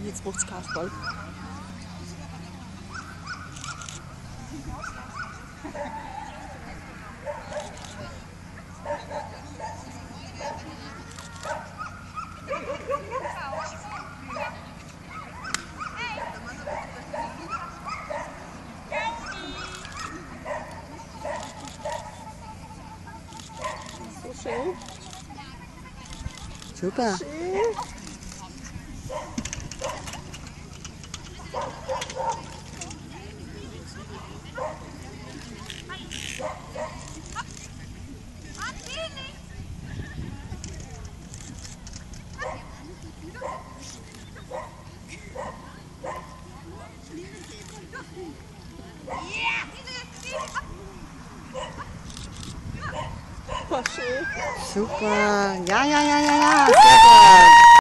jetzt macht's Kasperl. So schön. Super. Schön. War schön. Super. Ja, ja, ja, ja,